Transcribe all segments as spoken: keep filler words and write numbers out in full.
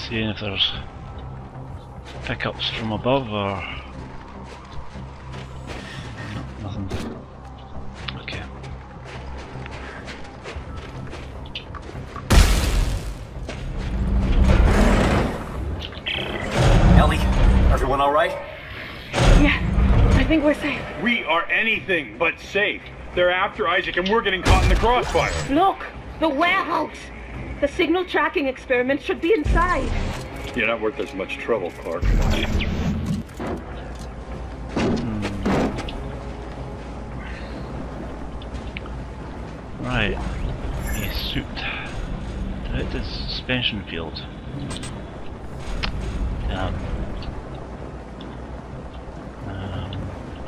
Seeing if there's pickups from above or no, nothing. Okay. Ellie, everyone all right? Yeah, I think we're safe. We are anything but safe. They're after Isaac and we're getting caught in the crossfire. Look, the warehouse. The signal tracking experiment should be inside. You're not worth as much trouble, Clark. Right, a suit. Directed suspension field. Yeah. Um,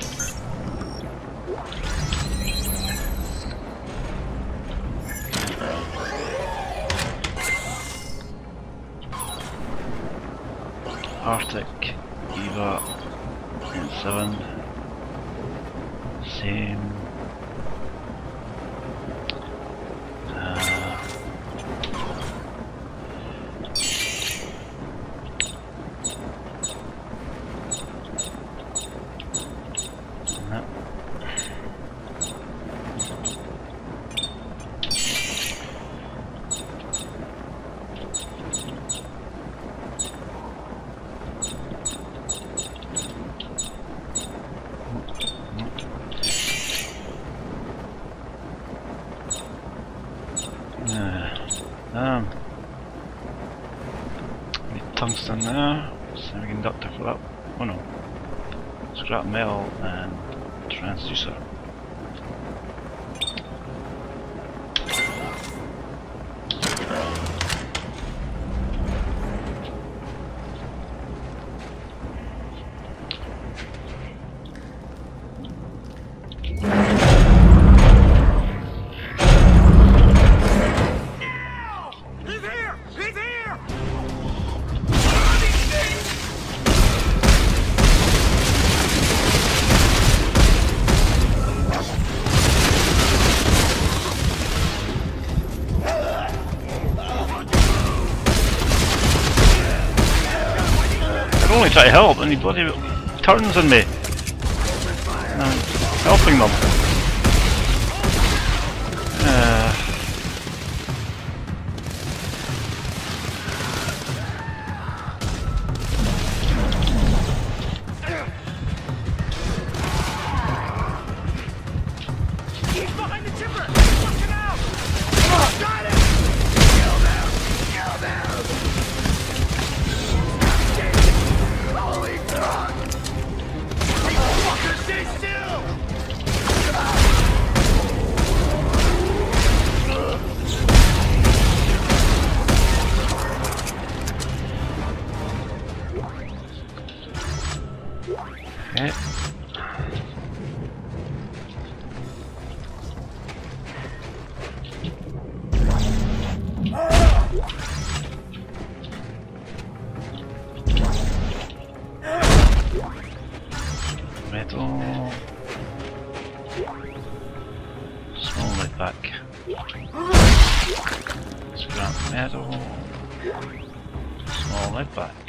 Arctic, Eva, seven, same. Uh, no. Um, need tungsten there, semiconductor for that. Oh no, scrap metal and transducer. I only try to help and he bloody turns on me. And I'm helping them. Uh, He's behind the timber! Looking out! Oh, got it! Kill them! Kill them! Holy fuck! Fucker, stay still! okay. Metal. Small light back. Scrap metal. Small light back.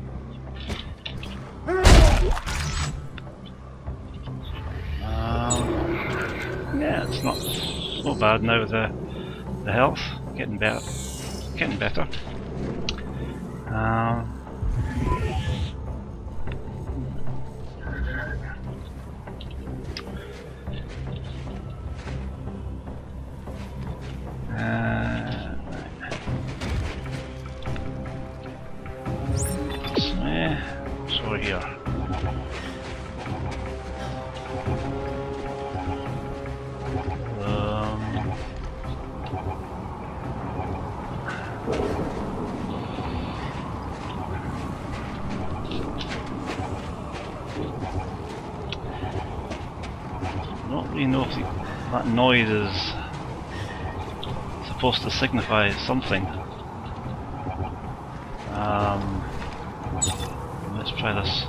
Um, yeah, it's not so bad now with the the health. Getting better. Getting better. Um, Uh, so here. Um, don't really know if the, that noise is supposed to signify something. Um, let's try this.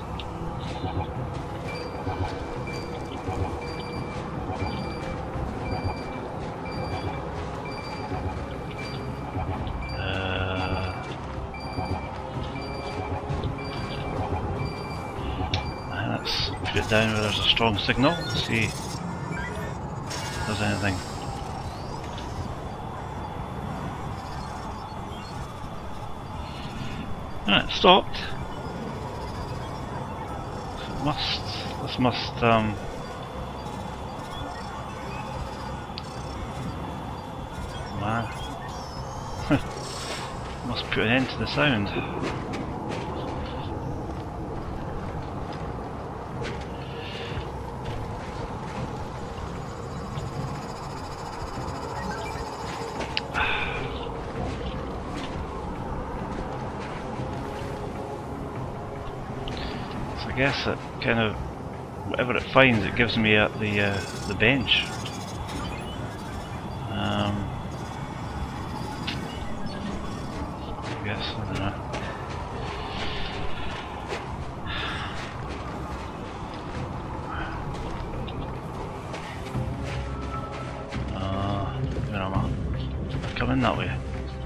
Uh, it down where there's a strong signal, see if there's anything. Alright, stopped. So it must, this must, um, man, must put an end to the sound. I guess it kind of, whatever it finds, it gives me at the uh, the bench. Um, I guess I don't know. Uh, where am I? Coming that way.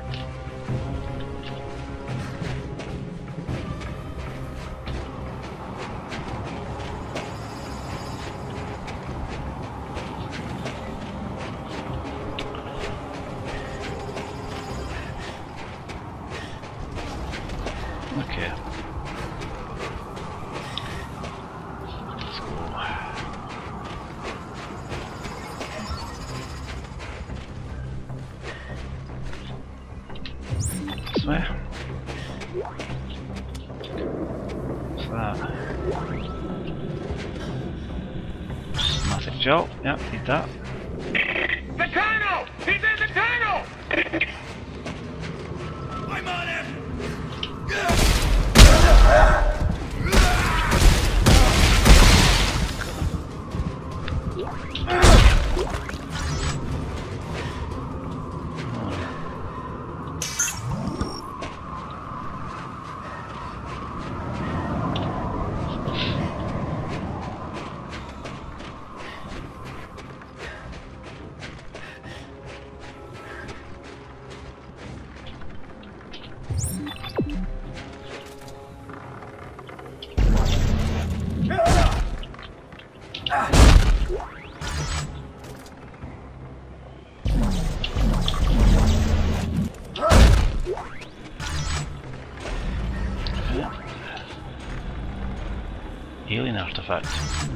Okay. Let's go. This way. What's that? Systematic jolt. Yep, need that. The tunnel! He's in the tunnel! I'm on him! Alien artifact.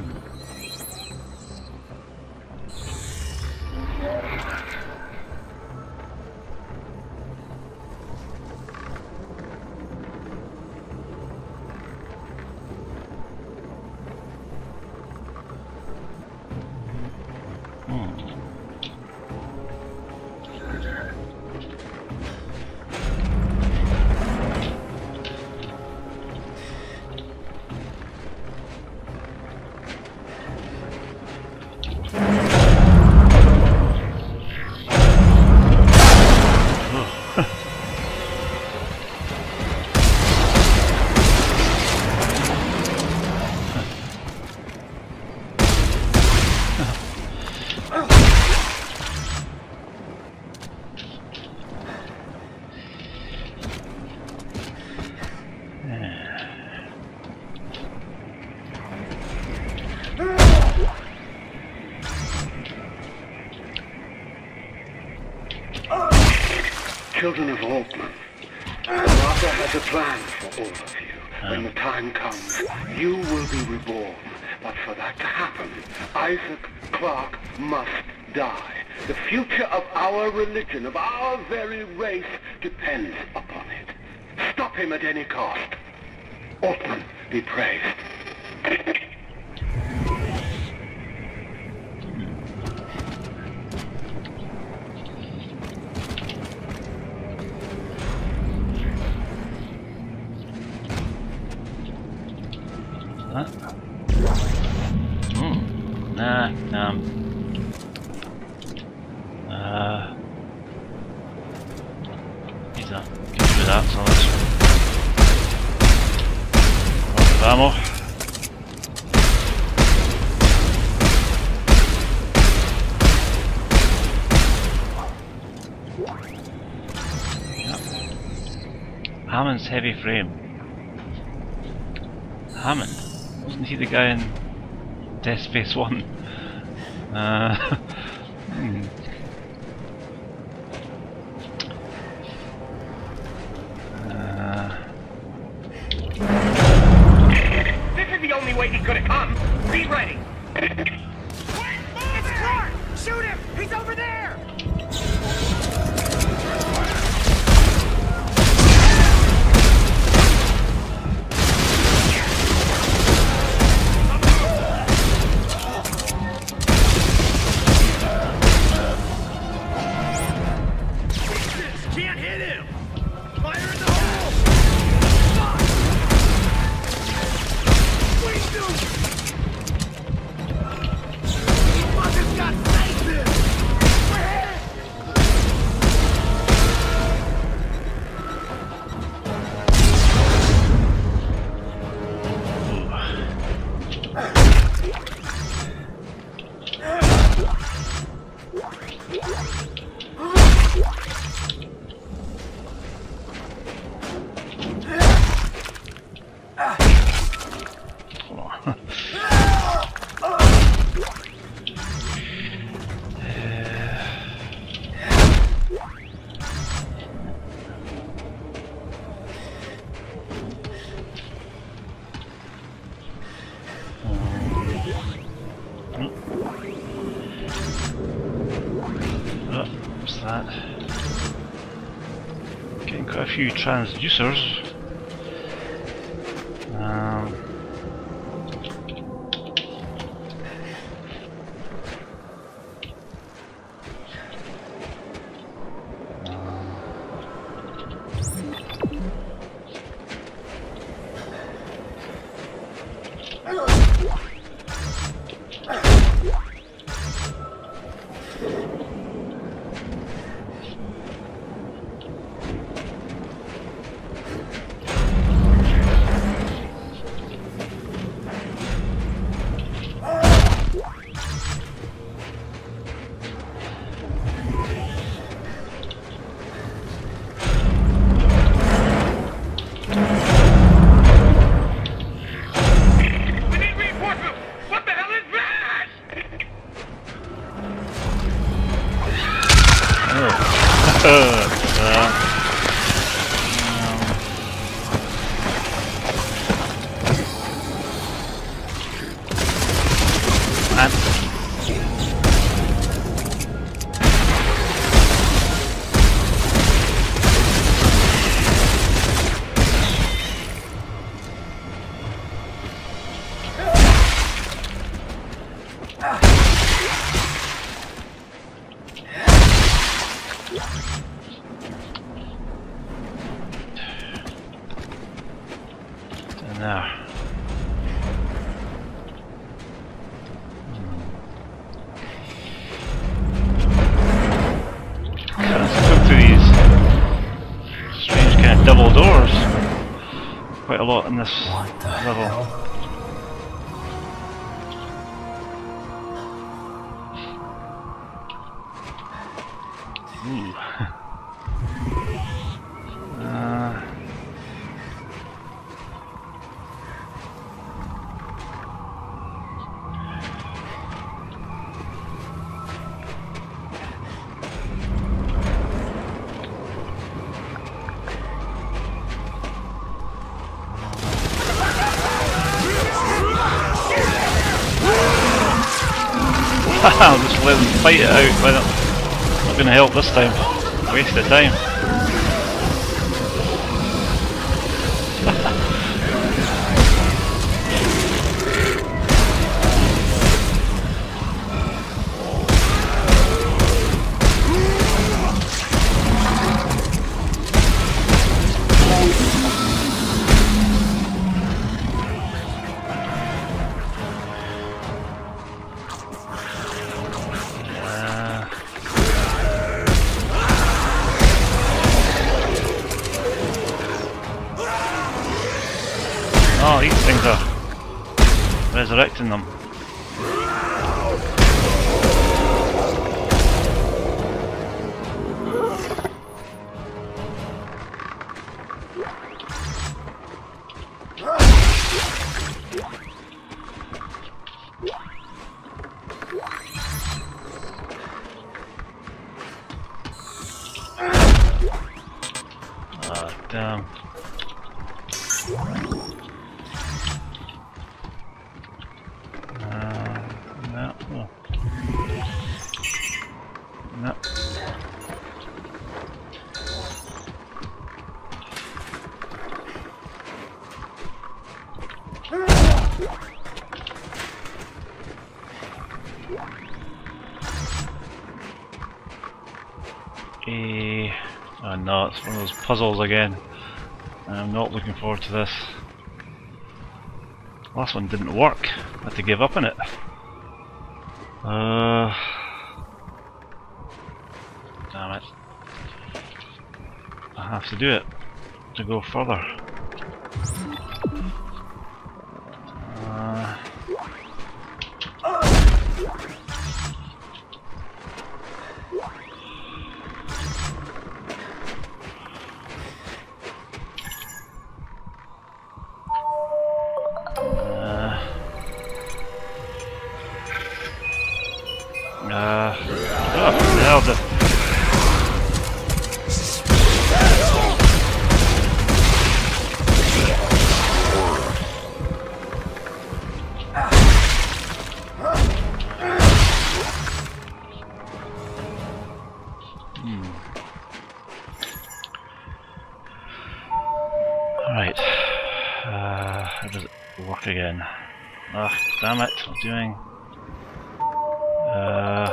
Children of Altman, Martha has a plan for all of you. When the time comes, you will be reborn. But for that to happen, Isaac Clarke must die. The future of our religion, of our very race, depends upon it. Stop him at any cost. Altman be praised. Hmm. Nah, um. Uh. He's not. Get rid of that, so let's. Lots of ammo. Yep. Hammond's heavy frame. Hammond? Wasn't he the guy in Dead Space One. Uh, hmm. uh, This is the only way he could have come. Be ready. Wait! It's Clark! Shoot him! He's over there! Can't hit him! Fire in the hole! Fuck! Wait, dude! Fucker's got faces! We're hit! What's that? Getting quite a few transducers. Um, We need reinforcements! What the hell is that? and there. Let's go through these strange kind of double doors. Quite a lot in this level. Ooh. uh, I'll just let them fight it out. Why not? Not going to help this time. Waste of time. Oh, these things are resurrecting them. Ah, damn. Uh, no, no. No. Eh, oh no, it's one of those puzzles again. I'm not looking forward to this. Last one didn't work. I had to give up on it. Uh, damn it. I have to do it to go further. Uh, Uh, oh, nailed it. Hmm. Alright. Uh, how does it work again? Ah, damn it, I'm doing... Uh,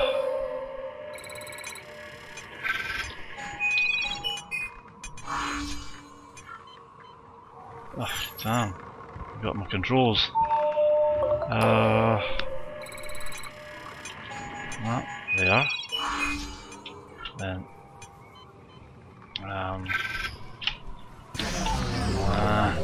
oh, damn, I got my controls. Uh, well, they are. Then, um, uh,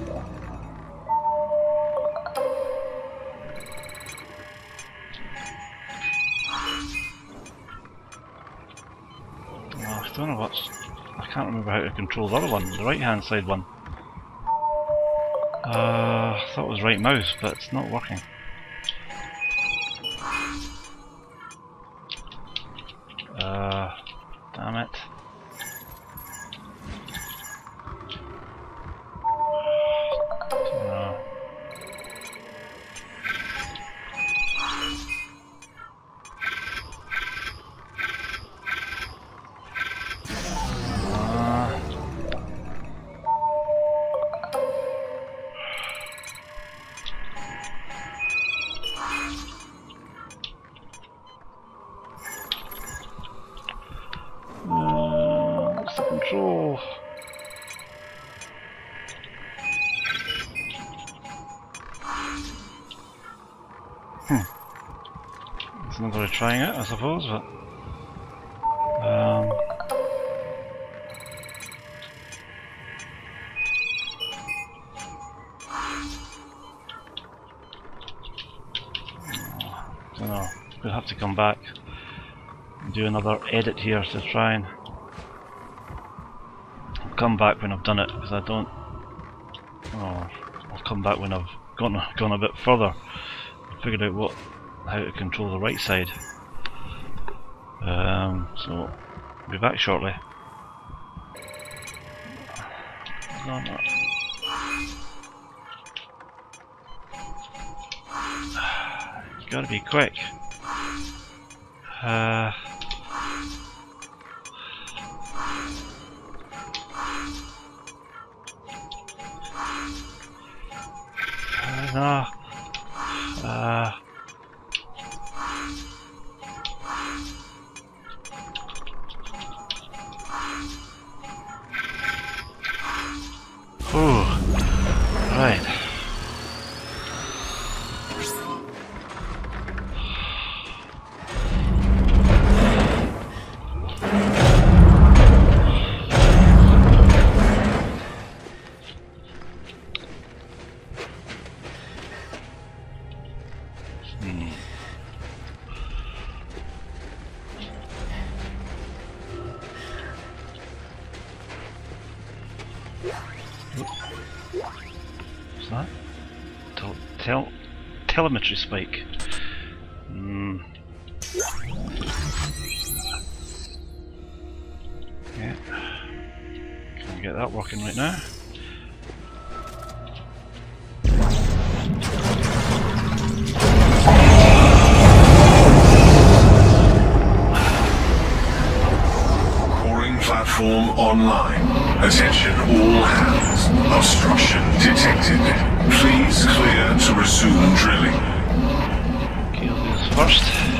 I don't know what's... I can't remember how to control the other one, the right hand side one. Uh, I thought it was right mouse, but it's not working. Uh, damn it. Uh, Control. Hmm. It's another way of trying it, I suppose, but um, I don't know. We'll have to come back and do another edit here to try and come back when I've done it, because I don't... Oh, I'll come back when I've gone gone a bit further and figured out what how to control the right side. Um, so, I'll be back shortly. No, no. You gotta be quick. Uh... No. Uh. Ooh. Right. What's that? Tel tel telemetry spike. Mm. Yeah. Can we get that working right now. Coring platform online. Attention all hands. Obstruction detected. Please clear to resume drilling. Okay, I'll do this first.